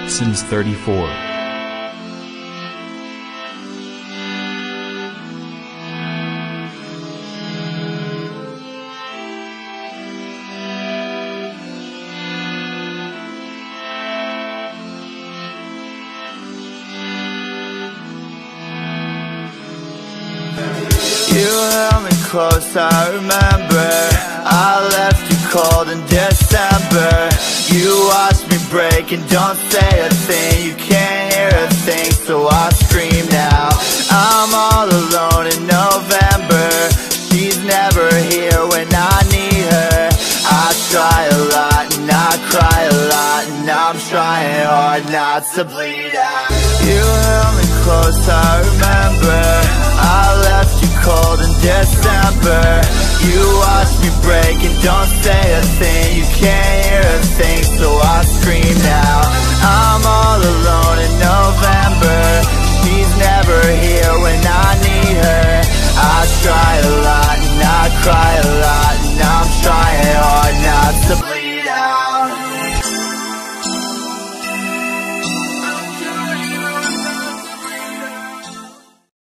since 34. You held me close, I remember. I left you cold in December. You watched me break and don't say a thing. You can't hear a thing, so I scream now. I'm all alone in November. She's never here when I need her. I try a lot and I cry a lot, and I'm trying hard not to bleed out. You held me close, I remember. I left you cold in December. You watched me break and don't say a thing. You can't hear a thing, so I scream now. I'm all alone in November. She's never here when I need her. I try a lot and I cry a